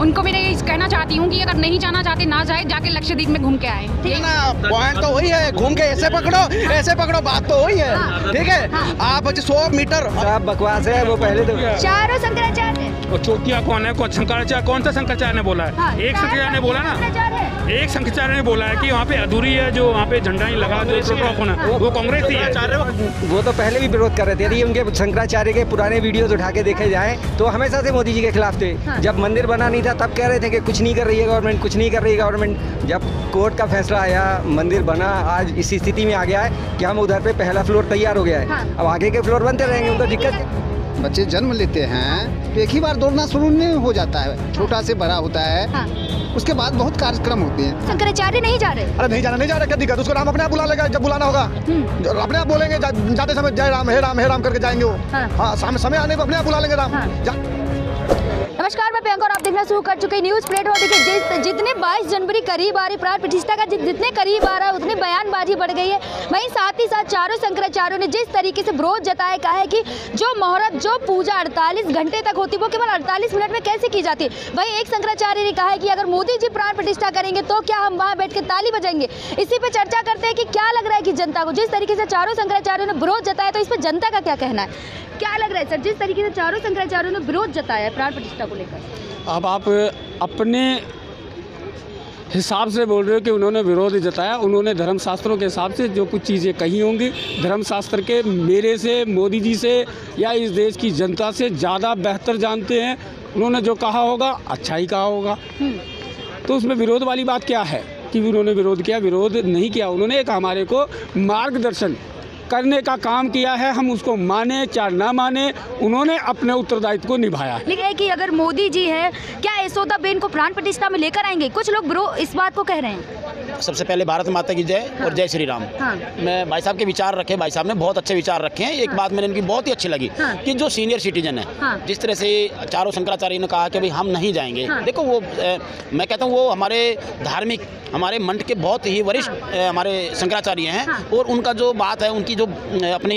उनको भी नहीं कहना चाहती हूँ कि अगर नहीं जाना चाहते ना जाए, जाके लक्षद्वीप में घूम के आए। ठीक है ना, पॉइंट तो वही है, घूम के ऐसे पकड़ो, बात तो वही है। ठीक है, आप 100 मीटर सब बकवास है। वो पहले तो चारों शंकराचार्य, वो चौकिया कौन है? शंकराचार्य कौन सा शंकराचार्य ने बोला है? एक शंकराचार्य ने बोला ना, एक शंकराचार्य ने बोला है कि वहाँ पे अधूरी है, जो वहाँ पे झंडा नहीं लगा, जो वो कांग्रेस ही है। वो तो पहले भी विरोध कर रहे थे। यदि उनके शंकराचार्य के पुराने वीडियोज उठा के देखे जाए तो हमेशा से मोदी जी के खिलाफ थे। जब मंदिर बना नहीं था तब कह रहे थे कि कुछ नहीं कर रही है गवर्नमेंट, कुछ नहीं कर रही है गवर्नमेंट। जब कोर्ट का फैसला आया, मंदिर बना, आज इसी स्थिति में आ गया है कि हम उधर पे पहला फ्लोर तैयार हो गया है, अब आगे के फ्लोर बनते रहेंगे, उनको दिक्कत है। बच्चे जन्म लेते हैं तो एक ही बार दौड़ना शुरू नहीं हो जाता है, छोटा से बड़ा होता है। उसके बाद बहुत कार्यक्रम होते हैं। शंकराचार्य नहीं जा रहे? अरे नहीं जाना क्या दिक्कत? उसको राम अपने आप बुला लेगा, जब बुलाना होगा अपने आप बोलेंगे, जाते समय जय राम हे राम करके जाएंगे वो। हाँ, समय आने पर अपने आप बुला लेंगे राम। नमस्कार, मैं प्रियंका और आप देखना शुरू कर चुके न्यूज़ प्लेट। और देखिए, जितने 22 जनवरी करीब आ रही, प्राण प्रतिष्ठा का जितने करीब आ रहा है उतनी बयानबाजी बढ़ गई है। वहीं साथ ही साथ चारों शंकराचार्यों ने जिस तरीके से विरोध जताया, कहा है कि जो मुहूर्त, जो पूजा 48 घंटे तक होती वो केवल 48 मिनट में कैसे की जाती। वहीं एक शंकराचार्य ने कहा है कि अगर मोदी जी प्राण प्रतिष्ठा करेंगे तो क्या हम वहाँ बैठ के ताली बजाएंगे। इसी पे चर्चा करते हैं कि क्या लग रहा है कि जनता को, जिस तरीके से चारों शंकराचार्यों ने विरोध जताया, तो इस पर जनता का क्या कहना है, क्या लग रहा है सर, जिस तरीके से चारों शंकराचार्यों ने विरोध जताया है प्राण प्रतिष्ठा को लेकर? अब आप अपने हिसाब से बोल रहे हो कि उन्होंने विरोध जताया, उन्होंने धर्मशास्त्रों के हिसाब से जो कुछ चीज़ें कही होंगी, धर्मशास्त्र के मेरे से, मोदी जी से या इस देश की जनता से ज़्यादा बेहतर जानते हैं। उन्होंने जो कहा होगा अच्छा ही कहा होगा, तो उसमें विरोध वाली बात क्या है कि उन्होंने विरोध किया? विरोध नहीं किया, उन्होंने एक हमारे को मार्गदर्शन करने का काम किया है, हम उसको माने चाहे ना माने, उन्होंने अपने उत्तरदायित्व को निभाया है। लेकिन कि अगर मोदी जी है, क्या यशोदाबेन को प्राण प्रतिष्ठा में लेकर आएंगे? कुछ लोग इस बात को कह रहे हैं। सबसे पहले भारत माता की जय और जय श्री राम। मैं भाई साहब के विचार रखे, भाई साहब ने बहुत अच्छे विचार रखे हैं। एक बात मैंने इनकी बहुत ही अच्छी लगी कि जो सीनियर सिटीजन है, जिस तरह से चारों शंकराचार्य ने कहा कि भाई हम नहीं जाएंगे। देखो वो मैं कहता हूँ वो हमारे धार्मिक, हमारे मंठ के बहुत ही वरिष्ठ हमारे शंकराचार्य हैं, और उनका जो बात है, उनकी जो अपनी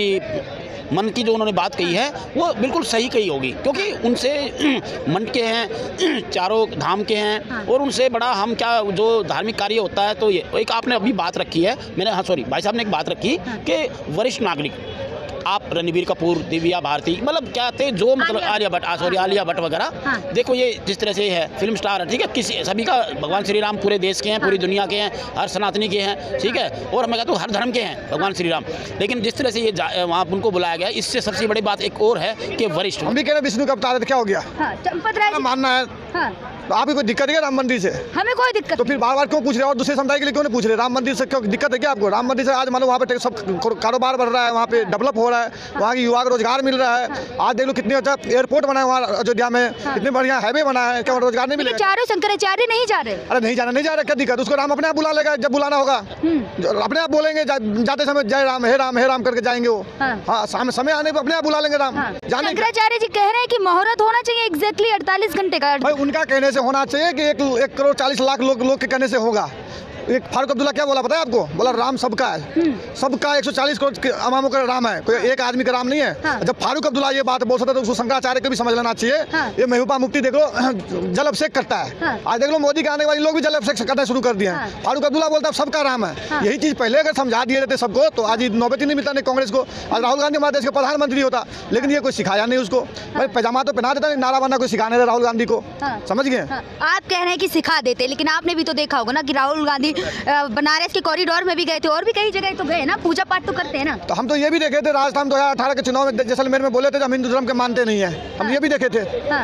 मन की जो उन्होंने बात कही है वो बिल्कुल सही कही होगी, क्योंकि उनसे मन के हैं, चारों धाम के हैं, और उनसे बड़ा हम क्या जो धार्मिक कार्य होता है। तो ये एक आपने अभी बात रखी है, मैंने भाई साहब ने एक बात रखी कि वरिष्ठ नागरिक, आप रणबीर कपूर, दिव्या भारती, मतलब क्या थे जो मतलब आलिया भट्ट वगैरह। देखो ये जिस तरह से है फिल्म स्टार है, ठीक है, किसी सभी का भगवान श्री राम पूरे देश के हैं, पूरी दुनिया के हैं, हर सनातनी के हैं, ठीक है, और मैं कहता हूँ हर धर्म के हैं भगवान श्री राम। लेकिन जिस तरह से ये वहाँ उनको बुलाया गया, इससे सबसे बड़ी बात एक और है कि वरिष्ठ, हम भी कह रहे विष्णु का अवतार, क्या हो गया? चंपत राय मानना है, आपकी कोई दिक्कत है राम मंदिर से? हमें कोई दिक्कत। तो फिर बार बार क्यों पूछ रहे हो? और दूसरे समुदाय के लिए क्यों नहीं पूछ रहे? राम मंदिर से क्यों दिक्कत है क्या आपको? राम मंदिर से आज मानो वहाँ पे सब कारोबार बढ़ रहा है, वहाँ पे डेवलप हो रहा है, वहाँ की युवा को रोजगार मिल रहा है। आज देख लो कितने अच्छा एयरपोर्ट बना है वहाँ अयोध्या में, कितने बढ़िया हाईवे बना है, क्या रोजगार नहीं मिलेगा? चारों शंकराचार्य नहीं जा रहे? अरे नहीं जाना क्या दिक्कत? उसको राम अपने आप बुला लेगा, जब बुलाना होगा अपने आप बोलेंगे, जाते समय जय राम हे राम करके जाएंगे वो। हाँ, समय आने पर अपने आप बुला लेंगे राम। शंकराचार्य जी कह रहे हैं कि मुहूर्त होना चाहिए एग्जैक्टली 48 घंटे का। भाई उनका कहने से होना चाहिए कि 1 करोड़ 40 लाख लोग के कहने से होगा। एक फारूक अब्दुल्ला क्या बोला पता है आपको? बोला राम सबका है, सबका 140 करोड़ अवामों का राम है, कोई एक आदमी का राम नहीं है। जब फारूक अब्दुल्ला ये बात बोल सकता है तो उसको शंकराचार्य को भी समझ लेना चाहिए। ये महबूबा मुफ्ती देख लो जल अभिषेक करता है, आज देख लो मोदी के आने वाले लोग भी जल अभिषेक करना शुरू कर दिए हैं। फारूक अब्दुल्ला बोलता है सबका राम है। यही चीज पहले अगर समझा दिए जाते सबको तो आज नौबत ही नहीं मिलता नहीं कांग्रेस को। आज राहुल गांधी हमारे देश के प्रधानमंत्री होता, लेकिन ये कोई सिखाया नहीं उसको। भाई पैजामा तो पहना देता, नारा बना कोई सिखाने राहुल गांधी को, समझ गए? आप कह रहे हैं कि सिखा देते, लेकिन आपने भी तो देखा होगा ना कि राहुल गांधी बनारस के कॉरिडोर में भी गए थे और भी कई जगह तो गए ना, पूजा पाठ तो करते हैं ना। तो हम तो ये भी देखे थे राजस्थान 2018 के चुनाव में जैसलमेर में बोले थे हम हिंदू धर्म के मानते नहीं है, हम ये भी देखे थे।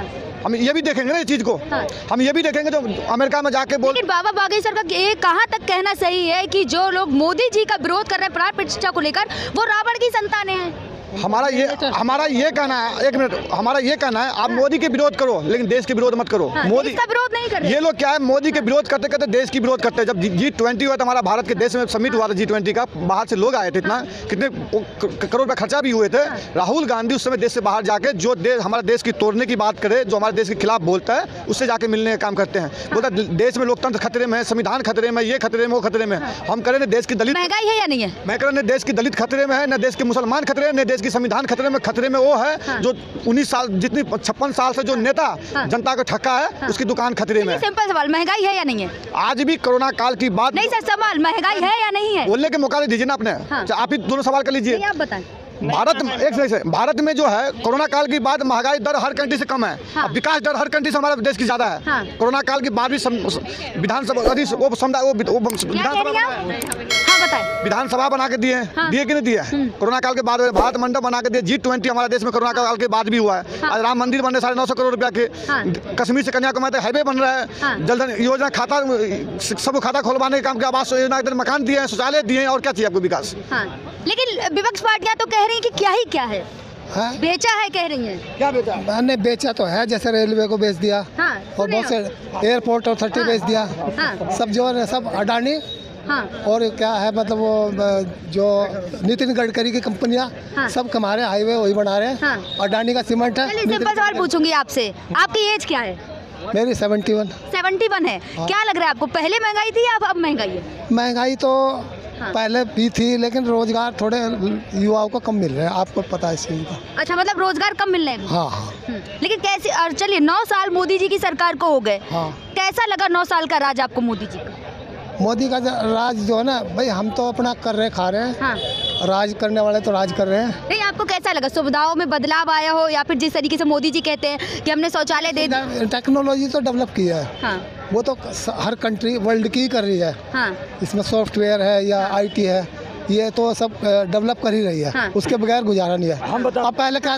हम ये भी देखेंगे ना इस चीज को। हम ये भी देखेंगे जो अमेरिका में जाके बोल। लेकिन बाबा बागेश्वर का ये कहाँ तक कहना सही है कि जो लोग मोदी जी का विरोध कर रहे हैं प्राण प्रतिष्ठा को लेकर, वो रावण की संतानें हैं? हमारा ये कहना है, एक मिनट, हमारा ये कहना है आप मोदी के विरोध करो लेकिन देश के विरोध मत करो। मोदी का विरोध नहीं कर रहे। ये लोग क्या है, मोदी के विरोध करते करते देश की विरोध करते हैं। जब G20 हुआ तो हमारा भारत के देश में समिट हुआ था G20 का, बाहर से लोग आए थे, इतना कितने करोड़ का खर्चा भी हुए थे। राहुल गांधी उस समय देश से बाहर जाके जो हमारा देश की तोड़ने की बात करे, जो हमारे देश के खिलाफ बोलता है, उससे जाके मिलने का काम करते हैं। बोलता देश में लोकतंत्र खतरे में है, संविधान खतरे में, ये खतरे में, वो खतरे में। हम करें देश की दलित महंगाई है या नहीं है? मैं करें देश की दलित खतरे में है, न देश के मुसलमान खतरे, न देश की संविधान खतरे में वो है जो 19 साल जितनी 56 साल से जो नेता जनता को ठक्का है, उसकी दुकान खतरे में। सिंपल सवाल, महंगाई है या नहीं है? आज भी कोरोना काल की बात नहीं सर, सवाल महंगाई है या नहीं है? बोलने के मौका दीजिए ना अपने। आप ही दोनों सवाल कर लीजिए। आप बताएं। भारत में जो है कोरोना काल के बाद महंगाई दर हर कंट्री से कम है। अब विकास दर हर कंट्री से हमारे देश की ज्यादा है। कोरोना काल के बाद भी विधानसभा बना के दिए दिए कि नहीं दिए? कोरोना काल के बाद भारत मंडप बना के दिए। G20 हमारे देश में कोरोना काल के बाद भी हुआ है। आज राम मंदिर बन रहे 950 करोड़ रुपया के। कश्मीर से कन्याकुमारी तक हाईवे बन रहा है। जलधन योजना खाता सब खाता खोलवाने के काम के आवास योजना के मकान दिए हैं, शौचालय दिए हैं, और क्या चाहिए आपको विकास? लेकिन विपक्ष पार्टियां तो कह रही हैं कि क्या है बेचा है, कह रही हैं। क्या बेचा? मैंने बेचा तो है, जैसे रेलवे को बेच दिया और बहुत से एयरपोर्ट अथॉरिटी बेच दिया। सब जो है सब अडानी। और क्या है मतलब वो जो नितिन गडकरी की कंपनियां सब कमा रहे हैं, हाईवे वही बना रहे हैं। अडानी का सीमेंट है। सिंपल सवाल पूछूंगी आपसे, आपकी एज क्या है? मेरी 71 है। क्या लग रहा है आपको, पहले महंगाई थी या अब महंगाई है? महंगाई तो पहले भी थी, लेकिन रोजगार थोड़े युवाओं को कम मिल रहे हैं, आपको पता है इस चीज का। अच्छा, मतलब रोजगार कम मिल रहे हैं। हाँ। लेकिन कैसे, और चलिए 9 साल मोदी जी की सरकार को हो गए। कैसा लगा 9 साल का राज आपको मोदी जी का? मोदी का राज जो है ना भाई, हम तो अपना कर रहे खा रहे हैं। राज करने वाले तो राज कर रहे हैं। नहीं, आपको कैसा लगा, सुविधाओं में बदलाव आया हो, या फिर जिस तरीके से मोदी जी कहते हैं कि हमने शौचालय दे दिए? टेक्नोलॉजी तो डेवलप की है। वो तो हर कंट्री वर्ल्ड की कर रही है। इसमें सॉफ्टवेयर है या IT है, ये तो सब डेवलप कर ही रही है। उसके बगैर गुजारा नहीं है। हम बताओ, आप पहले क्या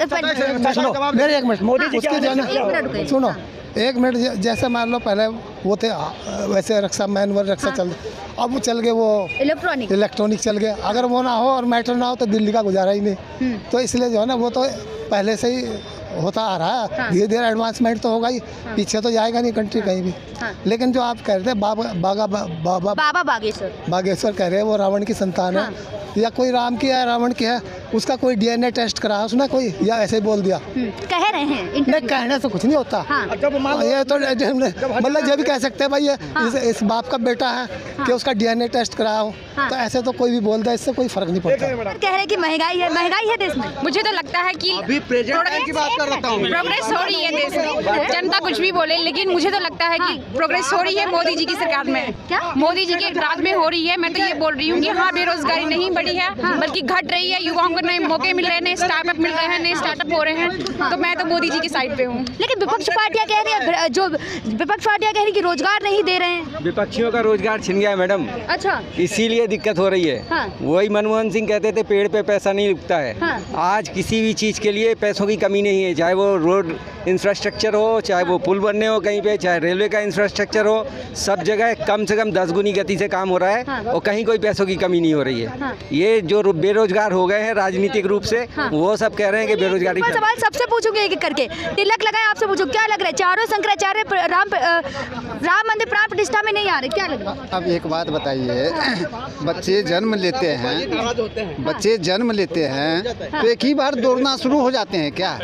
मेरे 1 मिनट मोदी जी सुनो 1 मिनट। जैसे मान लो पहले वो थे वैसे रक्षा मैनुअल रक्षा चल, अब वो चल गए वो इलेक्ट्रॉनिक चल गए। अगर वो ना हो और मैटर ना हो तो दिल्ली का गुजारा ही नहीं। तो इसलिए जो है ना वो तो पहले से ही होता आ रहा है। धीरे धीरे एडवांसमेंट तो होगा ही, पीछे तो जाएगा नहीं कंट्री कहीं भी। लेकिन जो आप कह रहे थे बाबा बागेश्वर कह रहे हैं वो रावण की संतान है, या कोई राम की है रावण की है, उसका कोई DNA टेस्ट करा उसने कोई, या ऐसे ही बोल दिया? कह रहे हैं। नहीं, कहने से कुछ नहीं होता। ये तो मतलब ये भी कह सकते हैं भाई ये इस बाप का बेटा है कि उसका DNA टेस्ट कराओ, तो ऐसे तो कोई भी बोल दे, इससे कोई फर्क नहीं पड़ता। कह रहे हैं कि महंगाई है देश में। मुझे तो लगता है कि प्रोग्रेस हो रही है देश में। जनता कुछ भी बोले, लेकिन मुझे तो लगता है कि प्रोग्रेस हो रही है मोदी जी की सरकार में। क्या मोदी जी के राज में हो रही है? मैं तो ये बोल रही हूँ कि हाँ, बेरोजगारी नहीं बढ़ी है, बल्कि घट रही है। युवाओं को नए मौके मिल रहे हैं, नए स्टार्टअप मिल रहे हैं, नए स्टार्टअप हो रहे हैं। तो मैं तो मोदी जी की साइड पे हूँ। लेकिन विपक्ष पार्टियां कह रही है कि रोजगार नहीं दे रहे हैं। विपक्षियों का रोजगार छिन गया है मैडम। अच्छा, इसीलिए दिक्कत हो रही है। वही मनमोहन सिंह कहते थे पेड़ पे पैसा नहीं उगता है। आज किसी भी चीज के लिए पैसों की कमी नहीं है, चाहे वो रोड इंफ्रास्ट्रक्चर हो, चाहे वो पुल बनने हो कहीं पे, चाहे रेलवे का इंफ्रास्ट्रक्चर हो, सब जगह कम से कम 10 गुनी गति से काम हो रहा है। और कहीं कोई पैसों की कमी नहीं हो रही है। ये जो बेरोजगार हो गए हैं राजनीतिक रूप से, वो सब कह रहे हैं कि बेरोजगारी। सवाल सबसे पूछूंगी एक करके, तिलक लगाए आपसे पूछो, क्या लग रहा है चारों शंकराचार्य राम मंदिर प्राण प्रतिष्ठा में नहीं आ रहे, क्या लग रहा है? अब एक बात बताइए, बच्चे जन्म लेते हैं तो एक ही बार दौड़ना शुरू हो जाते हैं क्या?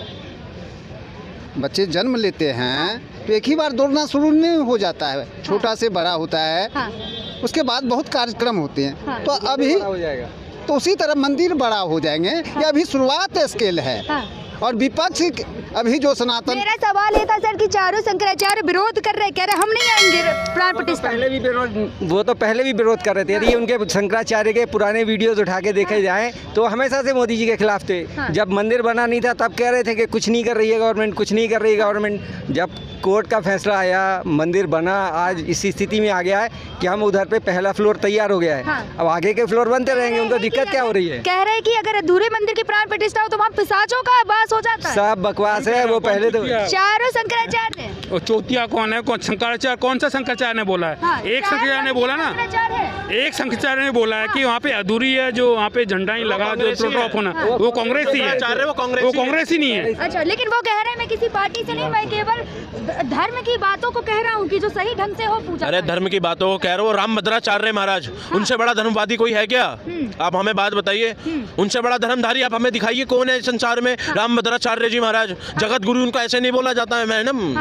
बच्चे जन्म लेते हैं तो एक ही बार दौड़ना शुरू नहीं हो जाता है, छोटा से बड़ा होता है। उसके बाद बहुत कार्यक्रम होते हैं। तो अभी तो उसी तरह मंदिर बड़ा हो जाएंगे। ये अभी शुरुआत स्केल है। और विपक्ष अभी जो सनातन, मेरा सवाल ये था सर कि चारों शंकराचार्य विरोध कर रहे, कह रहे हम नहीं आएंगे प्राण प्रतिष्ठा। वो तो पहले भी विरोध कर रहे थे। यदि उनके शंकराचार्य के पुराने वीडियोस उठा के देखे जाएं तो हमेशा से मोदी जी के खिलाफ थे। जब मंदिर बना नहीं था तब कह रहे थे कि कुछ नहीं कर रही है गवर्नमेंट, कुछ नहीं कर रही है गवर्नमेंट। जब कोर्ट का फैसला आया, मंदिर बना, आज इस स्थिति में आ गया है कि हम उधर पे पहला फ्लोर तैयार हो गया है। अब आगे के फ्लोर बनते रहेंगे। उनको दिक्कत क्या हो रही है? कह रहे हैं कि अगर अधूरे मंदिर की प्राण प्रतिष्ठा हो तो वहाँ पिशाचों का वास हो जाता है। सब बकवास है। वो पहले तो चारों शंकराचार्य और चौथिया कौन है? कौन शंकराचार्य? कौन सा शंकराचार्य ने बोला है? एक शंकराचार्य ने बोला ना, एक शंकराचार्य ने बोला है कि वहाँ पे अधूरी है, जो वहाँ पे झंडा ही लगा, जो प्रोटोकॉल होना, वो कांग्रेस ही है। वो कांग्रेस ही नहीं है। अच्छा, लेकिन वो कह रहे हैं मैं किसी पार्टी से नहीं, मैं केवल धर्म की बातों को कह रहा हूँ कि जो सही ढंग से हो पूजा। अरे धर्म की बातों को कह रहे हो, रामभद्राचार्य महाराज, उनसे बड़ा धर्मवादी कोई है क्या? आप हमें बात बताइए, उनसे बड़ा धर्मधारी आप हमें दिखाइए कौन है संसार में? रामभद्राचार्य जी महाराज, जगत गुरु उनका ऐसे नहीं बोला जाता है मैडम।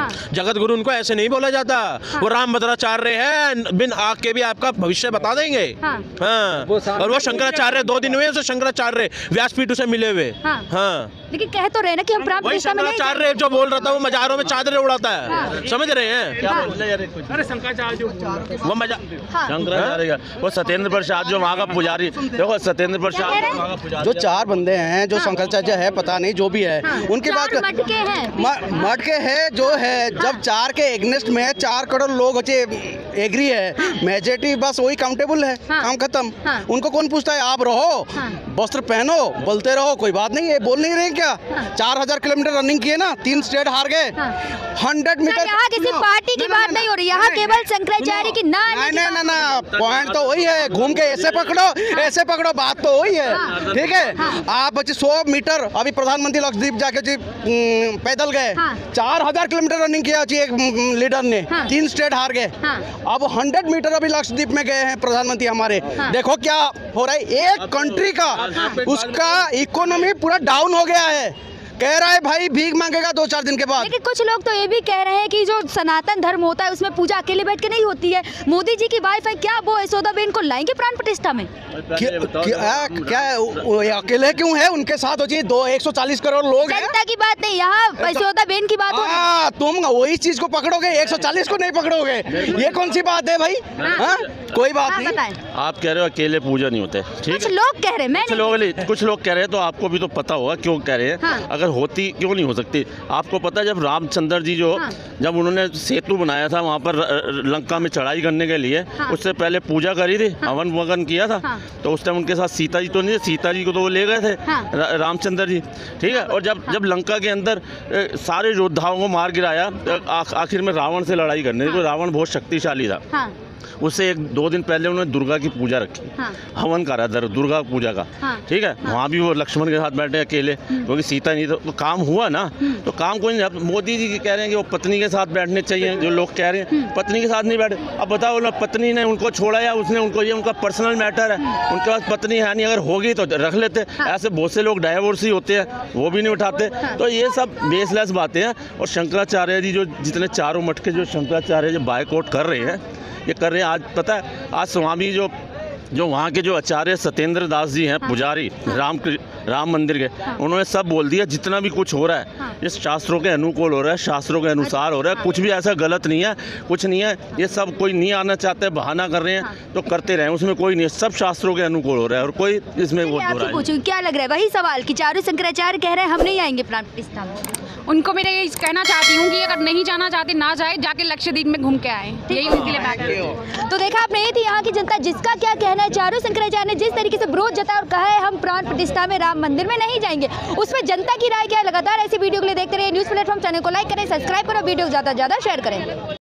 जगत गुरु उनको ऐसे नहीं बोला जाता। वो राम भद्राचार्य है, बिन आग के भी आपका भविष्य बता देंगे। हाँ। और वो शंकराचार्य 2 दिन हुए उसे शंकराचार्य व्यासपीठ उसे मिले हुए। हाँ। लेकिन कह तो रहे ना कि हम प्राण प्रतिष्ठा में नहीं। शंकराचार्य जो बोल रहा था वो मजारों में चादरें उड़ाता है। समझ रहे हैं? अरे शंकराचार्य वो मजा शंकराचार्य वो सत्येंद्र प्रसाद जो वहाँ का पुजारी, देखो सत्येंद्र प्रसाद जो 4 बंदे हैं जो शंकराचार्य है, पता नहीं जो भी है उनकी बात मटके है जो है। जब 4 के एग्नेस्ट में 4 करोड़ लोग एग्री है, मेजोरिटी बस वही काउंटेबल है। काम खत्म। उनको कौन पूछता है? आप रहो, वस्त्र पहनो, बोलते रहो, कोई बात नहीं है। बोल नहीं रहे क्या? 4000 किलोमीटर रनिंग किए ना, 3 स्टेट हार गए। 100 मीटर। यहाँ किसी पार्टी की बात नहीं हो रही, यहाँ केवल शंकराचार्य की ना। पॉइंट तो वही है, घूम के ऐसे पकड़ो, बात तो वही है। ठीक है, आप 100 मीटर अभी प्रधानमंत्री लक्षद्वीप जाके जी पैदल गए। 4000 किलोमीटर रनिंग किया एक लीडर ने, 3 स्टेट हार गए। अब 100 मीटर अभी लक्षद्वीप में गए हैं प्रधानमंत्री हमारे। देखो क्या हो रहा है, एक कंट्री का उसका इकोनॉमी पूरा डाउन हो गया है। कह रहा है भाई भीख मांगेगा 2-4 दिन के बाद। लेकिन कुछ लोग तो ये भी कह रहे हैं कि जो सनातन धर्म होता है उसमें पूजा अकेले बैठ के नहीं होती है। मोदी जी की वाइफ है, क्या वो यशोदाबेन को लाएंगे प्राण प्रतिष्ठा में? क्या अकेले क्यों है? उनके साथ हो जी 140 करोड़ लोग हैं। जनता की बात नहीं, यहाँ यशोदाबेन की बात हो। तुम वही चीज को पकड़ोगे, 140 को नहीं पकड़ोगे। ये कौन सी बात है भाई? कोई बात नहीं। आप कह रहे हो अकेले पूजा नहीं होते, ठीक कुछ लोग कह रहे हैं, कुछ लोग कह रहे हैं, तो आपको भी तो पता होगा क्यों कह रहे हैं। अगर होती क्यों नहीं हो सकती? आपको पता है जब रामचंद्र जी जब उन्होंने सेतु बनाया था वहाँ पर लंका में चढ़ाई करने के लिए, उससे पहले पूजा करी थी, हवन वगन किया था। तो उस टाइम उनके साथ सीता जी तो नहीं, सीता जी को तो वो ले गए थे रामचंद्र जी। ठीक है, और जब लंका के अंदर सारे योद्धाओं को मार गिराया, आखिर में रावण से लड़ाई करने को, रावण बहुत शक्तिशाली था। उससे 1-2 दिन पहले उन्होंने दुर्गा की पूजा रखी। हवन करा दुर्गा पूजा का। ठीक है, वहाँ भी वो लक्ष्मण के साथ बैठे अकेले, क्योंकि सीता नहीं तो काम हुआ ना। तो काम कोई नहीं। मोदी जी कह रहे हैं कि वो पत्नी के साथ बैठने चाहिए, जो लोग कह रहे हैं पत्नी के साथ नहीं बैठे। अब बताओ ना, पत्नी ने उनको छोड़ा या उसने उनको, ये उनका पर्सनल मैटर है। उनके पास पत्नी है नहीं, अगर होगी तो रख लेते। ऐसे बहुत से लोग डाइवोर्स ही होते हैं, वो भी नहीं उठाते। तो ये सब बेसलेस बातें हैं। और शंकराचार्य जी जो जितने चारों मठ के जो शंकराचार्य जो बायकॉट कर रहे हैं, ये कर रहे हैं। आज पता है, आज स्वामी जो वहाँ के जो आचार्य सत्येंद्र दास जी हैं, पुजारी राम मंदिर के, उन्होंने सब बोल दिया जितना भी कुछ हो रहा है ये शास्त्रों के अनुकूल हो रहा है, शास्त्रों के अनुसार हो रहा है। कुछ भी ऐसा गलत नहीं है, कुछ नहीं है। ये सब कोई नहीं आना चाहते, बहाना कर रहे हैं तो करते रहे, उसमें कोई नहीं है। सब शास्त्रों के अनुकूल हो रहा है और कोई इसमें वो हो रहा है। क्या लग रहा है वही सवाल कि चारों शंकराचार्य कह रहे हैं हम नहीं आएंगे प्राण प्रतिष्ठा में? उनको मैं ये कहना चाहती हूँ कि अगर नहीं जाना चाहते ना जाए, जाके लक्षद्वीप में घूम के आए। यही उनके लिए बात। तो देखा आपने, ये थी यहाँ की जनता जिसका क्या कहना है। चारों शंकराचार्य ने जिस तरीके से विरोध जताया और कहा है हम प्राण प्रतिष्ठा में राम मंदिर में नहीं जाएंगे, उसमें जनता की राय क्या है? लगातार ऐसी वीडियो के लिए देखते रहिए न्यूज़ प्लेटफॉर्म। चैनल को लाइक करें, सब्सक्राइब करें, वीडियो ज़्यादा से ज़्यादा शेयर करें।